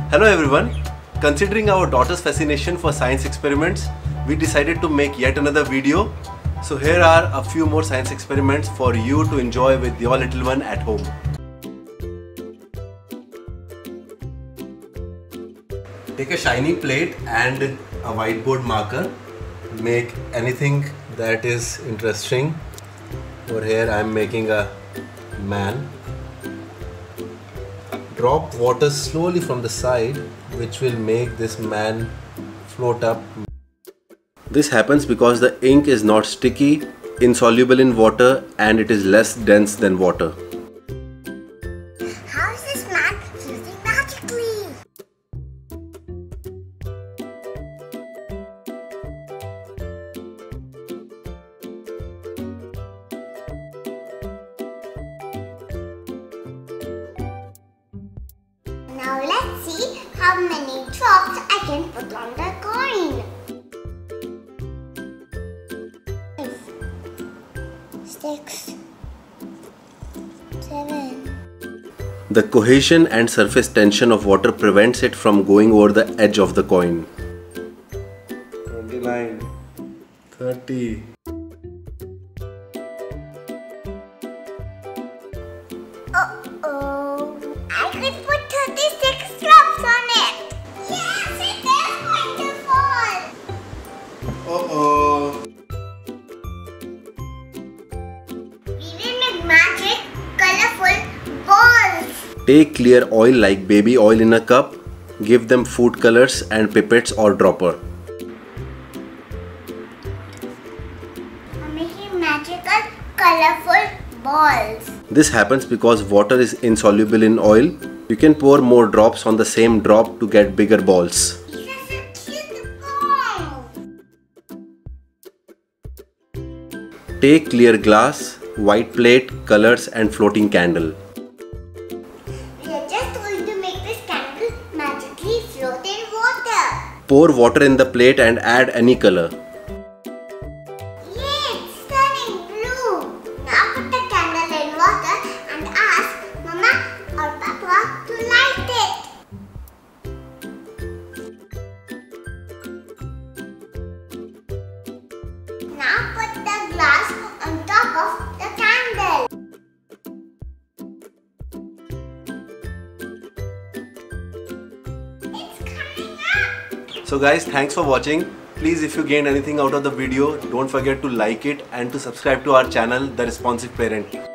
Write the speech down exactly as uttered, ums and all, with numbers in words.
Hello everyone. Considering our daughter's fascination for science experiments, we decided to make yet another video. So here are a few more science experiments for you to enjoy with your little one at home. Take a shiny plate and a whiteboard marker. Make anything that is interesting. Over here I am making a man. Drop water slowly from the side, which will make this man float up. This happens because the ink is not sticky, insoluble in water, and it is less dense than water. How is this man fusing magically? Now let's see how many drops I can put on the coin. Five, six, seven. The cohesion and surface tension of water prevents it from going over the edge of the coin. twenty-nine, thirty. Uh-oh, I could put thirty-six drops on it. Yes, it is going to fall. Uh-oh. We will make magic, colorful balls. Take clear oil like baby oil in a cup. Give them food colors and pipettes or dropper. I'm making magical, colorful balls. This happens because water is insoluble in oil. You can pour more drops on the same drop to get bigger balls. These are so cute balls. Take clear glass, white plate, colors and floating candle. We are just going to make this candle magically float in water. Pour water in the plate and add any color. Yay, it's turning blue. Now put the candle in water and ask Mama or Papa to light it. Now put the glass on top of the candle. It's coming up. So guys, thanks for watching. Please, if you gained anything out of the video, don't forget to like it and to subscribe to our channel, The Responsive Parent.